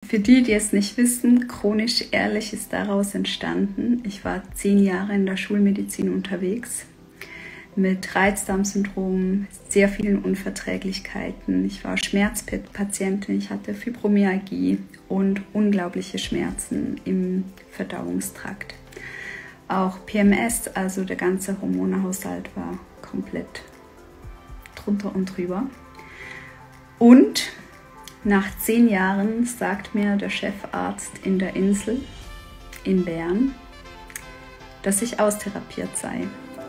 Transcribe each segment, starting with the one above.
Für die, die es nicht wissen, chronisch ehrlich ist daraus entstanden. Ich war 10 Jahre in der Schulmedizin unterwegs mit Reizdarmsyndrom, sehr vielen Unverträglichkeiten. Ich war Schmerzpatientin, ich hatte Fibromyalgie und unglaubliche Schmerzen im Verdauungstrakt. Auch PMS, also der ganze Hormonehaushalt, war komplett drunter und drüber. Und nach 10 Jahren sagt mir der Chefarzt in der Insel in Bern, dass ich austherapiert sei.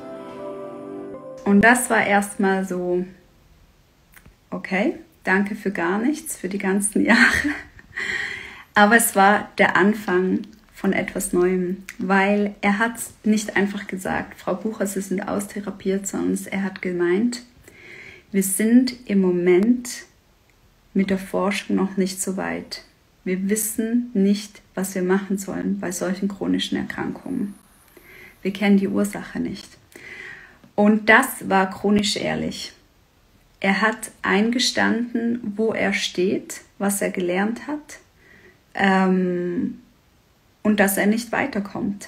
Und das war erstmal so, okay, danke für gar nichts, für die ganzen Jahre. Aber es war der Anfang von etwas Neuem, weil er hat nicht einfach gesagt, Frau Bucher, Sie sind austherapiert, sondern er hat gemeint, wir sind im Moment mit der Forschung noch nicht so weit. Wir wissen nicht, was wir machen sollen bei solchen chronischen Erkrankungen. Wir kennen die Ursache nicht. Und das war chronisch ehrlich. Er hat eingestanden, wo er steht, was er gelernt hat und dass er nicht weiterkommt.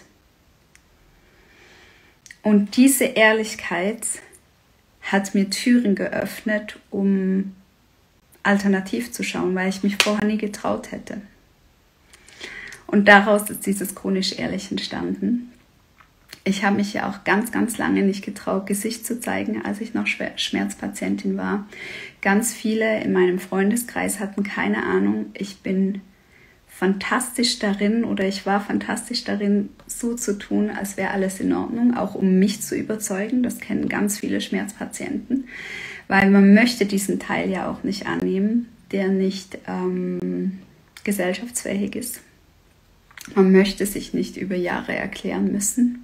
Und diese Ehrlichkeit hat mir Türen geöffnet, um alternativ zu schauen, weil ich mich vorher nie getraut hätte. Und daraus ist dieses chronisch ehrlich entstanden. Ich habe mich ja auch ganz, ganz lange nicht getraut, Gesicht zu zeigen, als ich noch Schmerzpatientin war. Ganz viele in meinem Freundeskreis hatten keine Ahnung. Ich bin fantastisch darin oder ich war fantastisch darin, so zu tun, als wäre alles in Ordnung, auch um mich zu überzeugen. Das kennen ganz viele Schmerzpatienten, weil man möchte diesen Teil ja auch nicht annehmen, der nicht gesellschaftsfähig ist. Man möchte sich nicht über Jahre erklären müssen.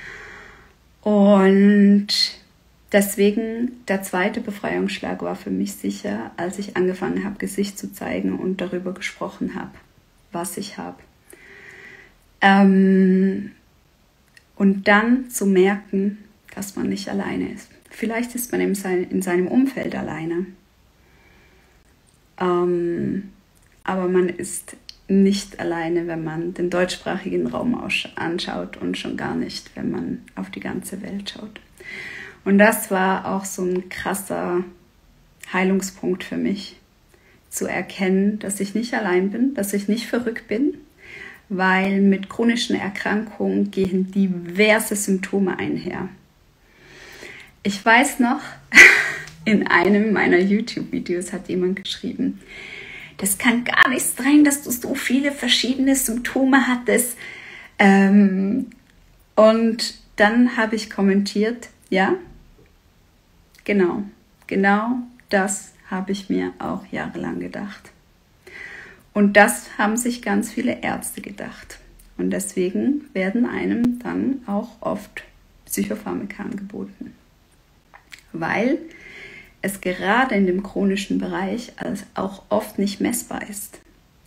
Und deswegen, der zweite Befreiungsschlag war für mich sicher, als ich angefangen habe, Gesicht zu zeigen und darüber gesprochen habe, was ich habe. Und dann zu merken, dass man nicht alleine ist. Vielleicht ist man in seinem Umfeld alleine. Aber man ist nicht alleine, wenn man den deutschsprachigen Raum anschaut und schon gar nicht, wenn man auf die ganze Welt schaut. Und das war auch so ein krasser Heilungspunkt für mich, zu erkennen, dass ich nicht allein bin, dass ich nicht verrückt bin, weil mit chronischen Erkrankungen gehen diverse Symptome einher. Ich weiß noch, in einem meiner YouTube-Videos hat jemand geschrieben, das kann gar nicht sein, dass du so viele verschiedene Symptome hattest. Und dann habe ich kommentiert, ja, genau das habe ich mir auch jahrelang gedacht. Und das haben sich ganz viele Ärzte gedacht. Und deswegen werden einem dann auch oft Psychopharmaka angeboten. Weil es gerade in dem chronischen Bereich auch oft nicht messbar ist.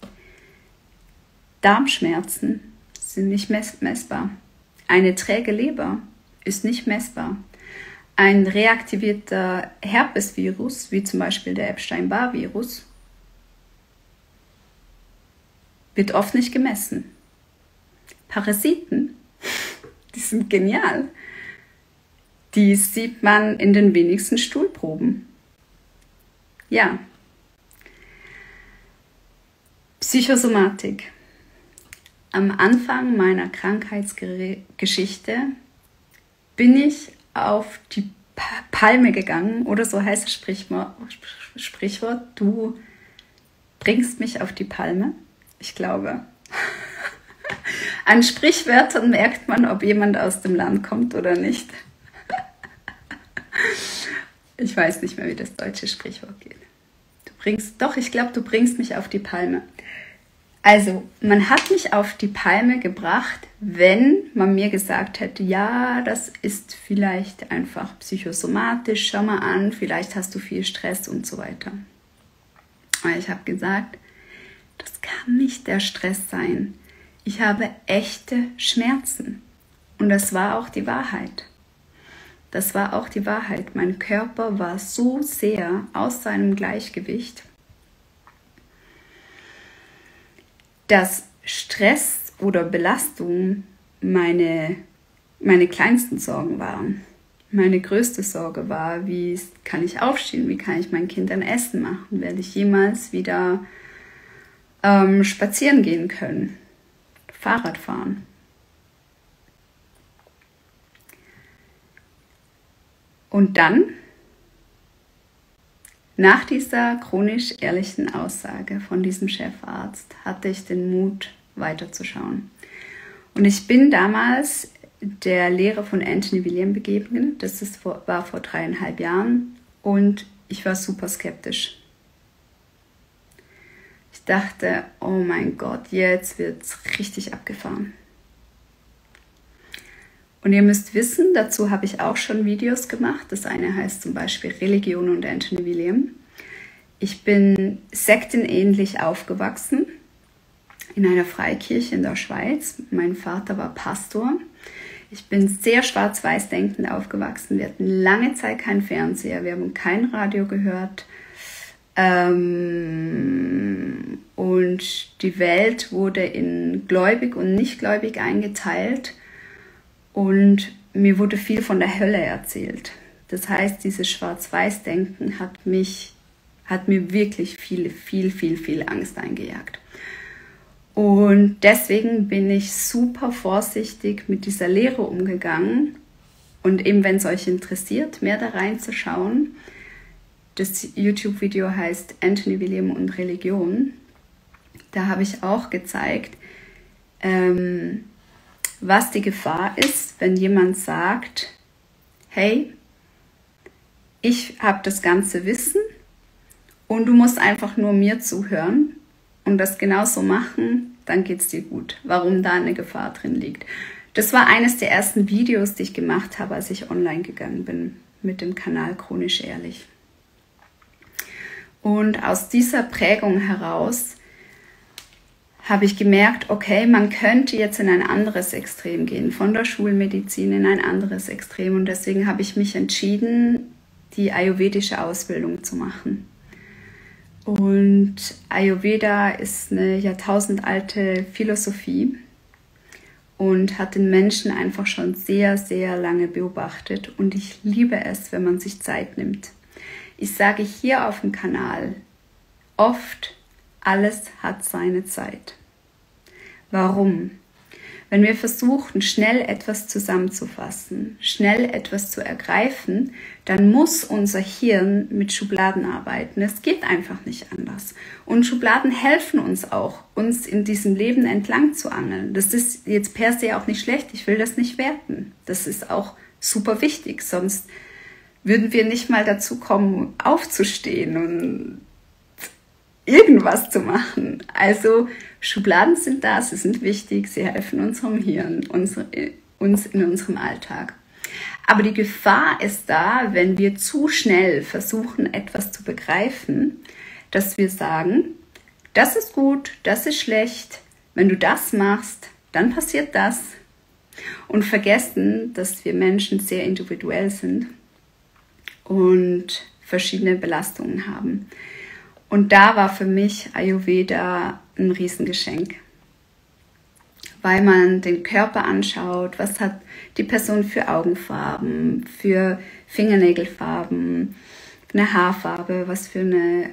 Darmschmerzen sind nicht messbar. Eine träge Leber ist nicht messbar. Ein reaktivierter Herpesvirus, wie zum Beispiel der Epstein-Barr-Virus, wird oft nicht gemessen. Parasiten, die sind genial. Die sieht man in den wenigsten Stuhlproben. Ja. Psychosomatik. Am Anfang meiner Krankheitsgeschichte bin ich auf die Palme gegangen, oder so heißt das Sprichwort, du bringst mich auf die Palme. Ich glaube, an Sprichwörtern merkt man, ob jemand aus dem Land kommt oder nicht. Ich weiß nicht mehr, wie das deutsche Sprichwort geht. Ich glaube, du bringst mich auf die Palme. Also, man hat mich auf die Palme gebracht, wenn man mir gesagt hätte, ja, das ist vielleicht einfach psychosomatisch, schau mal an, vielleicht hast du viel Stress und so weiter. Aber ich habe gesagt, das kann nicht der Stress sein. Ich habe echte Schmerzen. Und das war auch die Wahrheit. Das war auch die Wahrheit. Mein Körper war so sehr aus seinem Gleichgewicht. dass Stress oder Belastung meine kleinsten Sorgen waren. Meine größte Sorge war, wie kann ich aufstehen, wie kann ich mein Kind ein Essen machen, werde ich jemals wieder spazieren gehen können, Fahrrad fahren. Und dann, nach dieser chronisch ehrlichen Aussage von diesem Chefarzt, hatte ich den Mut, weiterzuschauen. Und ich bin damals der Lehre von Anthony William begegnet. War vor 3,5 Jahren und ich war super skeptisch. Ich dachte, oh mein Gott, jetzt wird es richtig abgefahren. Und ihr müsst wissen, dazu habe ich auch schon Videos gemacht. Das eine heißt zum Beispiel Religion und Anthony William. Ich bin sektenähnlich aufgewachsen in einer Freikirche in der Schweiz. Mein Vater war Pastor. Ich bin sehr schwarz-weiß denkend aufgewachsen. Wir hatten lange Zeit keinen Fernseher, wir haben kein Radio gehört. Und die Welt wurde in gläubig und nicht gläubig eingeteilt. Und mir wurde viel von der Hölle erzählt. Das heißt, dieses Schwarz-Weiß-Denken hat mir wirklich viel Angst eingejagt. Und deswegen bin ich super vorsichtig mit dieser Lehre umgegangen. Und eben, wenn es euch interessiert, mehr da reinzuschauen, das YouTube-Video heißt Anthony William und Religion. Da habe ich auch gezeigt, was die Gefahr ist, wenn jemand sagt, hey, ich habe das ganze Wissen und du musst einfach nur mir zuhören und das genauso machen, dann geht es dir gut. Warum da eine Gefahr drin liegt. Das war eines der ersten Videos, die ich gemacht habe, als ich online gegangen bin mit dem Kanal Chronisch Ehrlich. Und aus dieser Prägung heraus habe ich gemerkt, okay, man könnte jetzt in ein anderes Extrem gehen, von der Schulmedizin in ein anderes Extrem. Und deswegen habe ich mich entschieden, die ayurvedische Ausbildung zu machen. Und Ayurveda ist eine jahrtausendalte Philosophie und hat den Menschen einfach schon sehr lange beobachtet. Und ich liebe es, wenn man sich Zeit nimmt. Ich sage hier auf dem Kanal oft, alles hat seine Zeit. Warum? Wenn wir versuchen, schnell etwas zusammenzufassen, schnell etwas zu ergreifen, dann muss unser Hirn mit Schubladen arbeiten. Es geht einfach nicht anders. Und Schubladen helfen uns auch, uns in diesem Leben entlang zu angeln. Das ist jetzt per se auch nicht schlecht. Ich will das nicht werten. Das ist auch super wichtig. Sonst würden wir nicht mal dazu kommen, aufzustehen und irgendwas zu machen. Also Schubladen sind da, sie sind wichtig, sie helfen unserem Hirn, uns in unserem Alltag. Aber die Gefahr ist da, wenn wir zu schnell versuchen, etwas zu begreifen, dass wir sagen, das ist gut, das ist schlecht, wenn du das machst, dann passiert das. Und vergessen, dass wir Menschen sehr individuell sind und verschiedene Belastungen haben. Und da war für mich Ayurveda ein Riesengeschenk, weil man den Körper anschaut, was hat die Person für Augenfarben, für Fingernägelfarben, eine Haarfarbe, was für eine,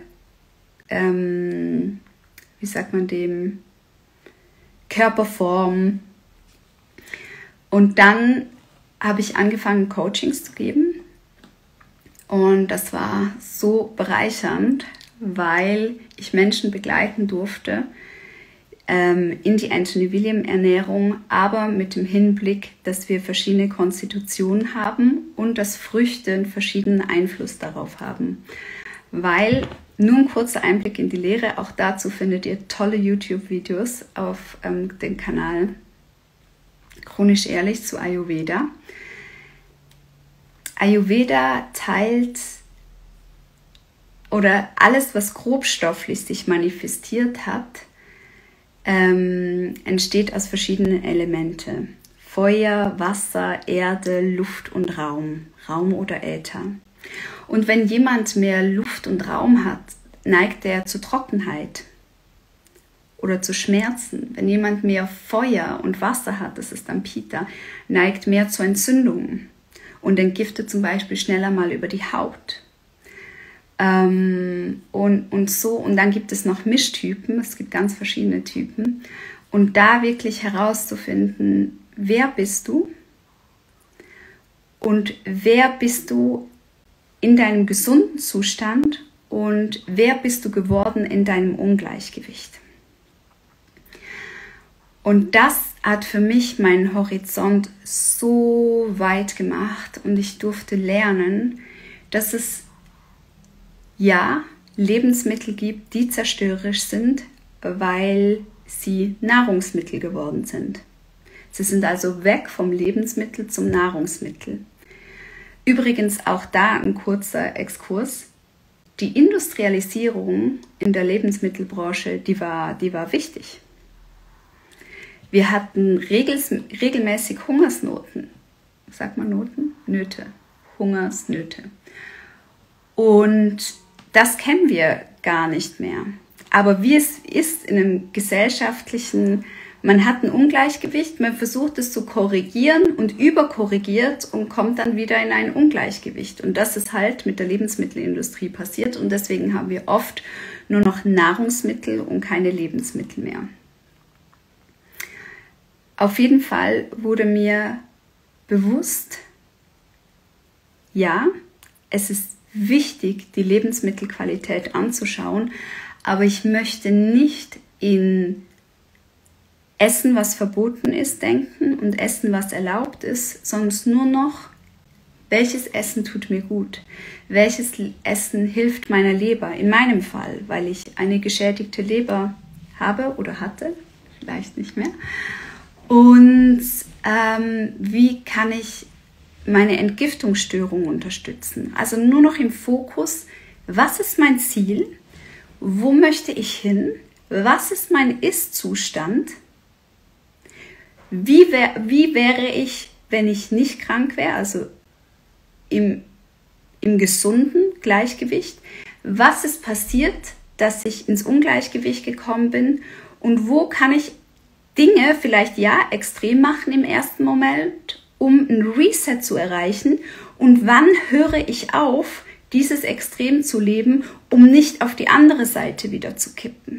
wie sagt man dem, Körperform. Und dann habe ich angefangen, Coachings zu geben und das war so bereichernd, weil ich Menschen begleiten durfte in die Anthony William Ernährung, aber mit dem Hinblick, dass wir verschiedene Konstitutionen haben und dass Früchte einen verschiedenen Einfluss darauf haben. Weil, nur ein kurzer Einblick in die Lehre, auch dazu findet ihr tolle YouTube-Videos auf dem Kanal Chronisch Ehrlich zu Ayurveda. Ayurveda teilt oder alles, was grobstofflich sich manifestiert hat, entsteht aus verschiedenen Elementen. Feuer, Wasser, Erde, Luft und Raum. Raum oder Äther. Und wenn jemand mehr Luft und Raum hat, neigt er zu Trockenheit oder zu Schmerzen. Wenn jemand mehr Feuer und Wasser hat, das ist dann Pitta, neigt mehr zu Entzündungen und entgiftet zum Beispiel schneller mal über die Haut. Und dann gibt es noch Mischtypen, es gibt ganz verschiedene Typen. Und da wirklich herauszufinden, wer bist du und wer bist du in deinem gesunden Zustand und wer bist du geworden in deinem Ungleichgewicht. Und das hat für mich meinen Horizont so weit gemacht und ich durfte lernen, dass es ja Lebensmittel gibt, die zerstörerisch sind, weil sie Nahrungsmittel geworden sind. Sie sind also weg vom Lebensmittel zum Nahrungsmittel. Übrigens auch da ein kurzer Exkurs. Die Industrialisierung in der Lebensmittelbranche, die war wichtig. Wir hatten regelmäßig Hungersnoten. Sagt man Noten? Nöte. Hungersnöte. Und das kennen wir gar nicht mehr. Aber wie es ist in einem gesellschaftlichen, man hat ein Ungleichgewicht, man versucht es zu korrigieren und überkorrigiert und kommt dann wieder in ein Ungleichgewicht. Und das ist halt mit der Lebensmittelindustrie passiert und deswegen haben wir oft nur noch Nahrungsmittel und keine Lebensmittel mehr. Auf jeden Fall wurde mir bewusst, ja, es ist wichtig, die Lebensmittelqualität anzuschauen, aber ich möchte nicht in Essen, was verboten ist, denken und Essen, was erlaubt ist, sondern nur noch, welches Essen tut mir gut, welches Essen hilft meiner Leber, in meinem Fall, weil ich eine geschädigte Leber habe oder hatte, vielleicht nicht mehr. Und wie kann ich meine Entgiftungsstörung unterstützen? Also nur noch im Fokus, was ist mein Ziel? Wo möchte ich hin? Was ist mein Ist-Zustand? Wie wäre ich, wenn ich nicht krank wäre, also im gesunden Gleichgewicht? Was ist passiert, dass ich ins Ungleichgewicht gekommen bin? Und wo kann ich Dinge vielleicht ja extrem machen im ersten Moment, um ein Reset zu erreichen? Und wann höre ich auf, dieses Extrem zu leben, um nicht auf die andere Seite wieder zu kippen?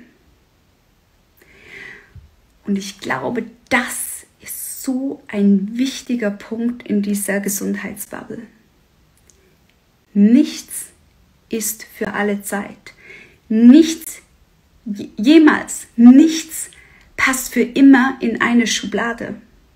Und ich glaube, das ist so ein wichtiger Punkt in dieser Gesundheitsbubble. Nichts ist für alle Zeit. Nichts, jemals, nichts passt für immer in eine Schublade.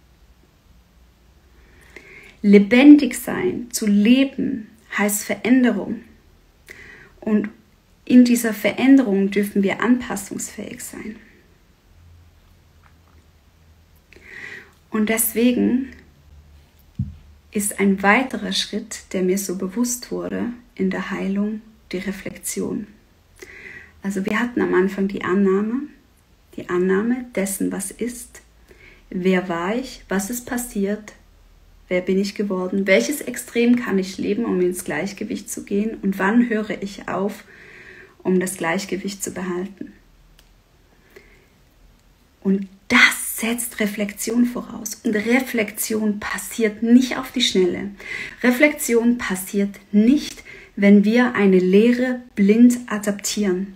Lebendig sein, zu leben, heißt Veränderung. Und in dieser Veränderung dürfen wir anpassungsfähig sein. Und deswegen ist ein weiterer Schritt, der mir so bewusst wurde in der Heilung, die Reflexion. Also wir hatten am Anfang die Annahme dessen, was ist, wer war ich, was ist passiert, wer bin ich geworden, welches Extrem kann ich leben, um ins Gleichgewicht zu gehen und wann höre ich auf, um das Gleichgewicht zu behalten. Und das setzt Reflexion voraus. Und Reflexion passiert nicht auf die Schnelle. Reflexion passiert nicht, wenn wir eine Lehre blind adaptieren.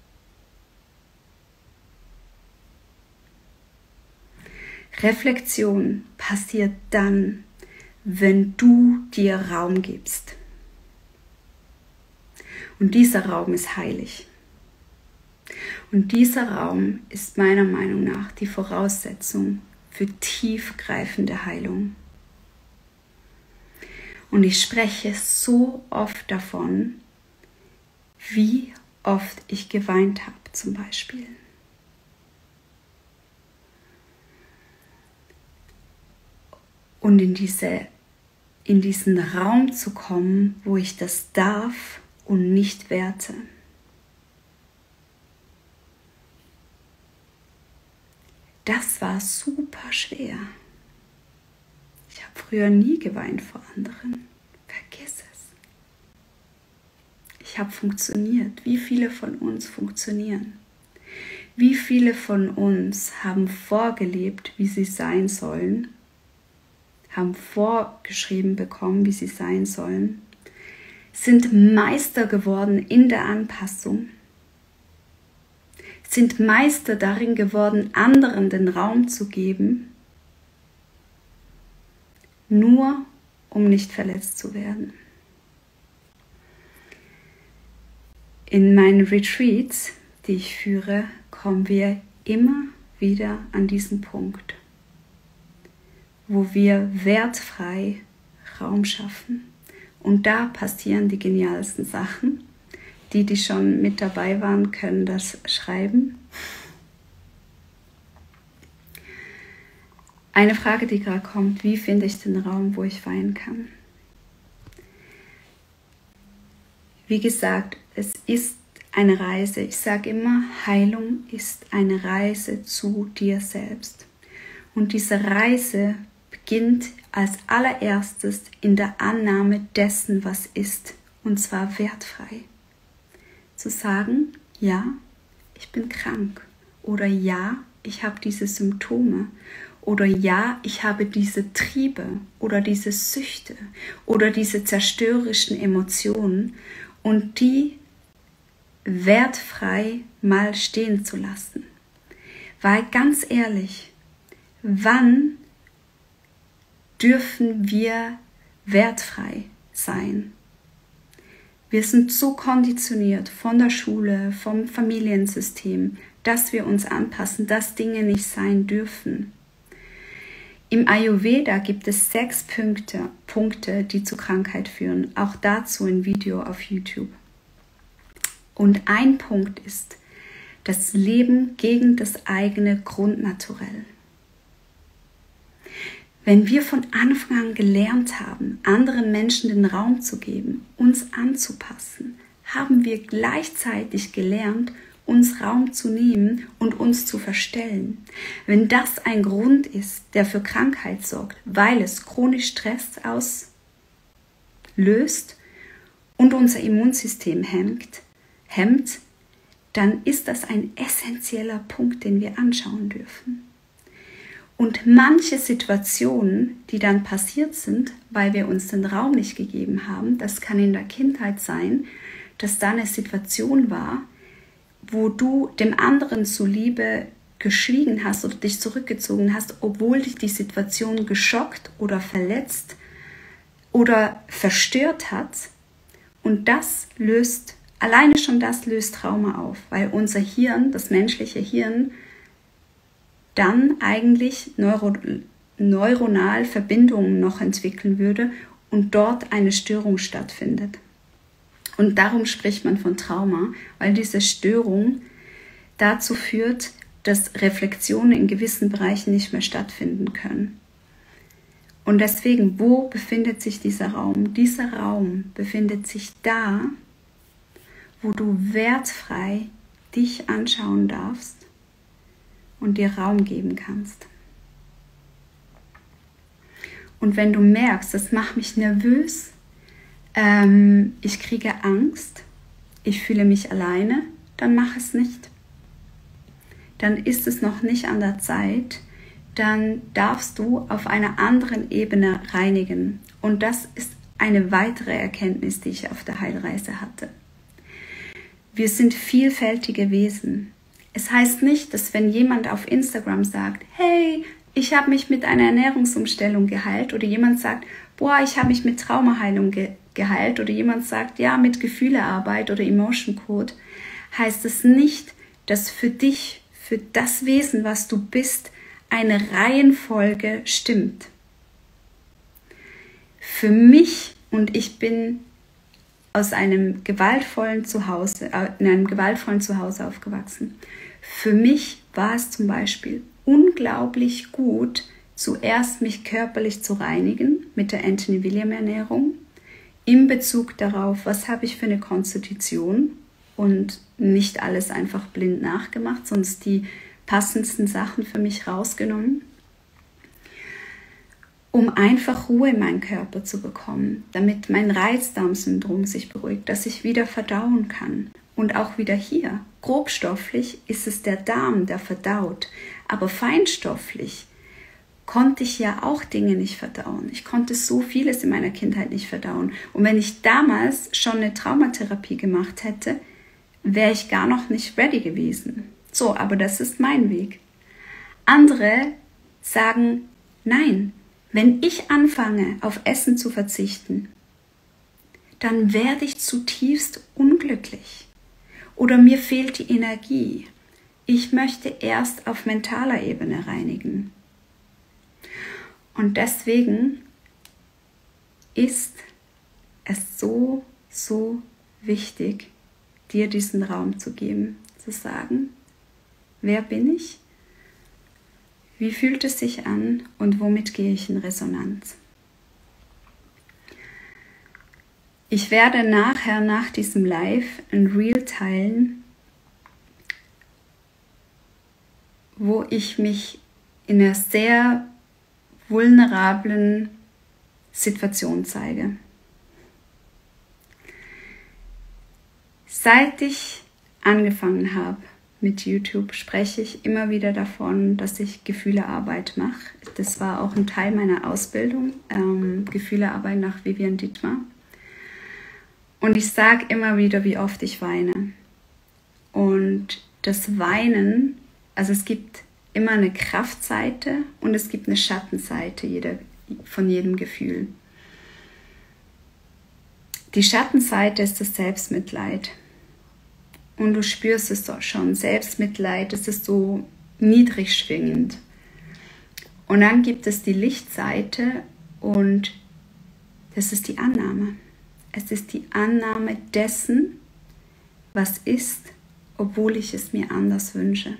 Reflexion passiert dann, wenn du dir Raum gibst. Und dieser Raum ist heilig. Und dieser Raum ist meiner Meinung nach die Voraussetzung für tiefgreifende Heilung. Und ich spreche so oft davon, wie oft ich geweint habe zum Beispiel. Und in diesen Raum zu kommen, wo ich das darf und nicht werte. Das war super schwer. Ich habe früher nie geweint vor anderen. Vergiss es. Ich habe funktioniert. Wie viele von uns funktionieren? Wie viele von uns haben vorgelebt, wie sie sein sollen, haben vorgeschrieben bekommen, wie sie sein sollen, sind Meister geworden in der Anpassung, sind Meister darin geworden, anderen den Raum zu geben, nur um nicht verletzt zu werden. In meinen Retreats, die ich führe, kommen wir immer wieder an diesen Punkt, wo wir wertfrei Raum schaffen. Und da passieren die genialsten Sachen. Die schon mit dabei waren, können das schreiben. Eine Frage, die gerade kommt: Wie finde ich den Raum, wo ich weinen kann? Wie gesagt, es ist eine Reise. Ich sage immer, Heilung ist eine Reise zu dir selbst. Und diese Reise beginnt als allererstes in der Annahme dessen, was ist, und zwar wertfrei. Zu sagen, ja, ich bin krank, oder ja, ich habe diese Symptome, oder ja, ich habe diese Triebe oder diese Süchte oder diese zerstörerischen Emotionen, und die wertfrei mal stehen zu lassen. Weil ganz ehrlich, wann dürfen wir wertfrei sein? Wir sind so konditioniert von der Schule, vom Familiensystem, dass wir uns anpassen, dass Dinge nicht sein dürfen. Im Ayurveda gibt es 6 Punkte, die zu Krankheit führen. Auch dazu ein Video auf YouTube. Und ein Punkt ist das Leben gegen das eigene Grundnaturell. Wenn wir von Anfang an gelernt haben, anderen Menschen den Raum zu geben, uns anzupassen, haben wir gleichzeitig gelernt, uns Raum zu nehmen und uns zu verstellen. Wenn das ein Grund ist, der für Krankheit sorgt, weil es chronisch Stress auslöst und unser Immunsystem hemmt, dann ist das ein essentieller Punkt, den wir anschauen dürfen. Und manche Situationen, die dann passiert sind, weil wir uns den Raum nicht gegeben haben, das kann in der Kindheit sein, dass da eine Situation war, wo du dem anderen zuliebe geschwiegen hast oder dich zurückgezogen hast, obwohl dich die Situation geschockt oder verletzt oder verstört hat. Und alleine schon das löst Trauma auf, weil unser Hirn, das menschliche Hirn, dann eigentlich neuronal Verbindungen noch entwickeln würde und dort eine Störung stattfindet. Und darum spricht man von Trauma, weil diese Störung dazu führt, dass Reflexionen in gewissen Bereichen nicht mehr stattfinden können. Und deswegen, wo befindet sich dieser Raum? Dieser Raum befindet sich da, wo du wertfrei dich anschauen darfst und dir Raum geben kannst. Und wenn du merkst, das macht mich nervös, ich kriege Angst, ich fühle mich alleine, dann mach es nicht. Dann ist es noch nicht an der Zeit, dann darfst du auf einer anderen Ebene reinigen. Und das ist eine weitere Erkenntnis, die ich auf der Heilreise hatte. Wir sind vielfältige Wesen. Es heißt nicht, dass wenn jemand auf Instagram sagt, hey, ich habe mich mit einer Ernährungsumstellung geheilt, oder jemand sagt, boah, ich habe mich mit Traumaheilung geheilt, oder jemand sagt, ja, mit Gefühlearbeit oder Emotion Code, heißt es nicht, dass für dich, für das Wesen, was du bist, eine Reihenfolge stimmt. Für mich, und ich bin in einem gewaltvollen Zuhause aufgewachsen. Für mich war es zum Beispiel unglaublich gut, zuerst mich körperlich zu reinigen mit der Anthony William Ernährung, in Bezug darauf, was habe ich für eine Konstitution, und nicht alles einfach blind nachgemacht, sondern die passendsten Sachen für mich rausgenommen, um einfach Ruhe in meinen Körper zu bekommen, damit mein Reizdarmsyndrom sich beruhigt, dass ich wieder verdauen kann und auch wieder hier grobstofflich ist es der Darm, der verdaut, aber feinstofflich konnte ich ja auch Dinge nicht verdauen. Ich konnte so vieles in meiner Kindheit nicht verdauen. Und wenn ich damals schon eine Traumatherapie gemacht hätte, wäre ich gar noch nicht ready gewesen. So, aber das ist mein Weg. Andere sagen, nein, wenn ich anfange, auf Essen zu verzichten, dann werde ich zutiefst unglücklich. Oder mir fehlt die Energie. Ich möchte erst auf mentaler Ebene reinigen. Und deswegen ist es so, so wichtig, dir diesen Raum zu geben, zu sagen, wer bin ich, wie fühlt es sich an und womit gehe ich in Resonanz. Ich werde nachher, nach diesem Live, ein Reel teilen, wo ich mich in einer sehr vulnerablen Situation zeige. Seit ich angefangen habe mit YouTube, spreche ich immer wieder davon, dass ich Gefühlearbeit mache. Das war auch ein Teil meiner Ausbildung, Gefühlearbeit nach Vivian Dietmar. Und ich sage immer wieder, wie oft ich weine. Und das Weinen, also es gibt immer eine Kraftseite und es gibt eine Schattenseite von jedem Gefühl. Die Schattenseite ist das Selbstmitleid. Und du spürst es doch schon, Selbstmitleid, das ist so niedrig schwingend. Und dann gibt es die Lichtseite und das ist die Annahme. Es ist die Annahme dessen, was ist, obwohl ich es mir anders wünsche.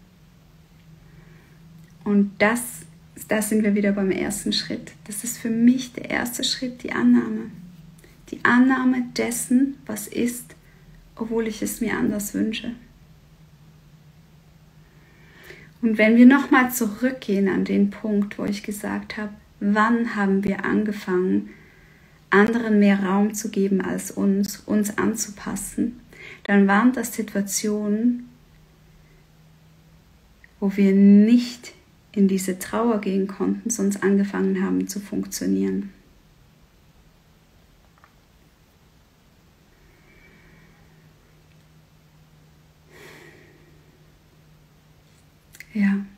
Und da sind wir wieder beim ersten Schritt. Das ist für mich der erste Schritt, die Annahme. Die Annahme dessen, was ist, obwohl ich es mir anders wünsche. Und wenn wir nochmal zurückgehen an den Punkt, wo ich gesagt habe, wann haben wir angefangen, anderen mehr Raum zu geben als uns anzupassen, dann waren das Situationen, wo wir nicht in diese Trauer gehen konnten, sonst angefangen haben zu funktionieren. Ja.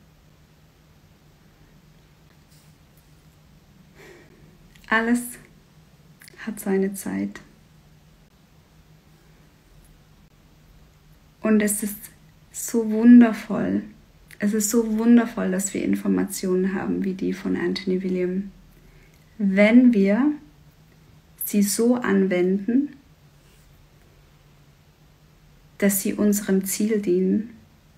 Alles hat seine Zeit. Und es ist so wundervoll. Es ist so wundervoll, dass wir Informationen haben wie die von Anthony William. Wenn wir sie so anwenden, dass sie unserem Ziel dienen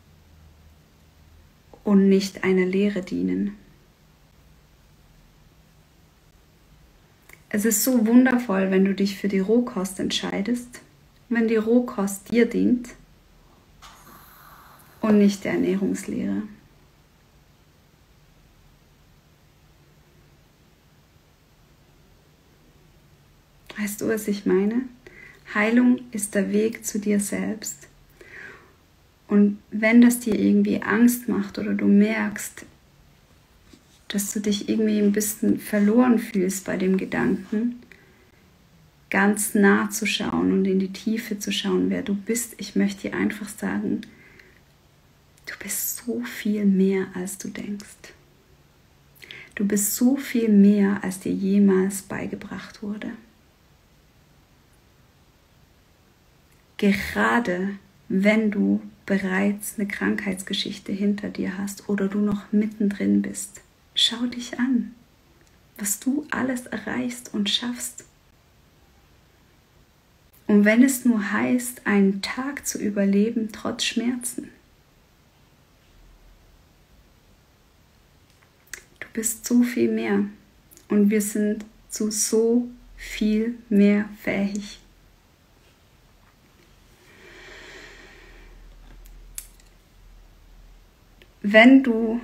und nicht einer Lehre dienen. Es ist so wundervoll, wenn du dich für die Rohkost entscheidest, wenn die Rohkost dir dient und nicht der Ernährungslehre. Weißt du, was ich meine? Heilung ist der Weg zu dir selbst. Und wenn das dir irgendwie Angst macht oder du merkst, dass du dich irgendwie ein bisschen verloren fühlst bei dem Gedanken, ganz nah zu schauen und in die Tiefe zu schauen, wer du bist, ich möchte dir einfach sagen, du bist so viel mehr, als du denkst. Du bist so viel mehr, als dir jemals beigebracht wurde. Gerade wenn du bereits eine Krankheitsgeschichte hinter dir hast oder du noch mittendrin bist, schau dich an, was du alles erreichst und schaffst. Und wenn es nur heißt, einen Tag zu überleben trotz Schmerzen. Du bist so viel mehr und wir sind zu so viel mehr fähig. Wenn du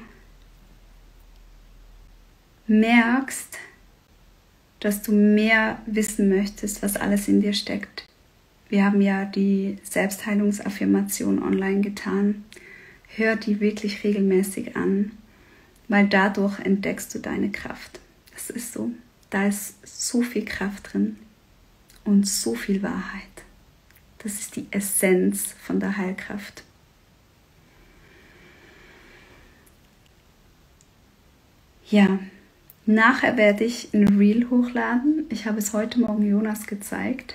merkst, dass du mehr wissen möchtest, was alles in dir steckt, Wir haben ja die Selbstheilungsaffirmation online getan. Hör die wirklich regelmäßig an, weil dadurch entdeckst du deine Kraft. Das ist so. Da ist so viel Kraft drin und so viel Wahrheit. Das ist die Essenz von der Heilkraft. Ja, nachher werde ich ein Reel hochladen. Ich habe es heute Morgen Jonas gezeigt.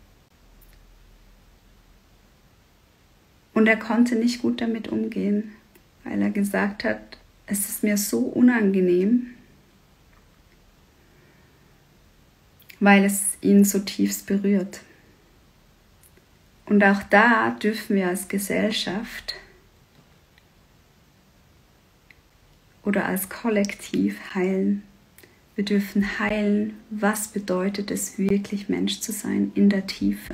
Und er konnte nicht gut damit umgehen, weil er gesagt hat, es ist mir so unangenehm, weil es ihn so tiefst berührt. Und auch da dürfen wir als Gesellschaft oder als Kollektiv heilen. Wir dürfen heilen, was bedeutet es wirklich, Mensch zu sein in der Tiefe.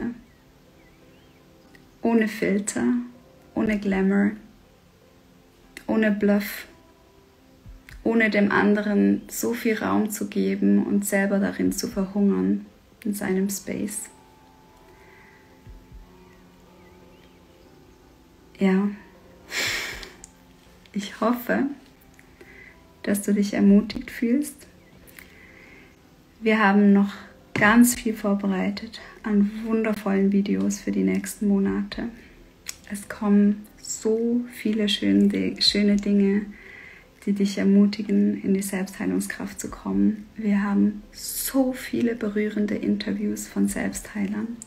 Ohne Filter, ohne Glamour, ohne Bluff, ohne dem anderen so viel Raum zu geben und selber darin zu verhungern, in seinem Space. Ja, ich hoffe, dass du dich ermutigt fühlst. Wir haben noch ganz viel vorbereitet an wundervollen Videos für die nächsten Monate. Es kommen so viele schöne Dinge, die dich ermutigen, in die Selbstheilungskraft zu kommen. Wir haben so viele berührende Interviews von Selbstheilern.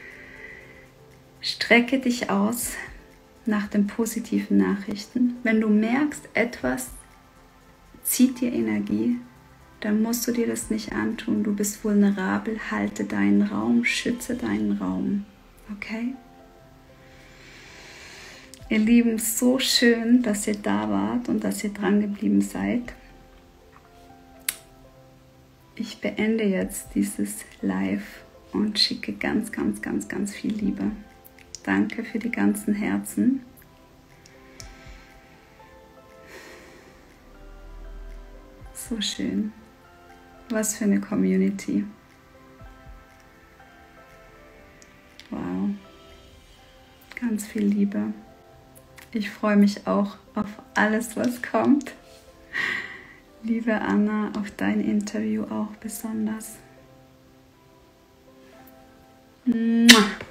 Strecke dich aus nach den positiven Nachrichten. Wenn du merkst, etwas zieht dir Energie, dann musst du dir das nicht antun. Du bist vulnerabel, halte deinen Raum, schütze deinen Raum. Okay? Ihr Lieben, so schön, dass ihr da wart und dass ihr dran geblieben seid. Ich beende jetzt dieses Live und schicke ganz, ganz, ganz, ganz viel Liebe. Danke für die ganzen Herzen. So schön. Was für eine Community. Wow. Ganz viel Liebe. Ich freue mich auch auf alles, was kommt. Liebe Anna, auf dein Interview auch besonders. Mua.